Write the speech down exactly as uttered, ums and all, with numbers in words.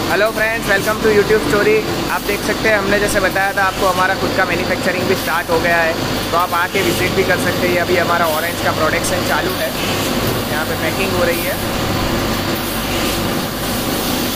Hello friends, welcome to YouTube story. आप देख सकते हैं हमने जैसे बताया था आपको, हमारा खुद का मैन्युफैक्चरिंग भी स्टार्ट हो गया है, तो आप आके विजिट भी कर सकते हैं। अभी हमारा ऑरेंज का प्रोडक्शन चालू है, यहाँ पे पैकिंग हो रही है।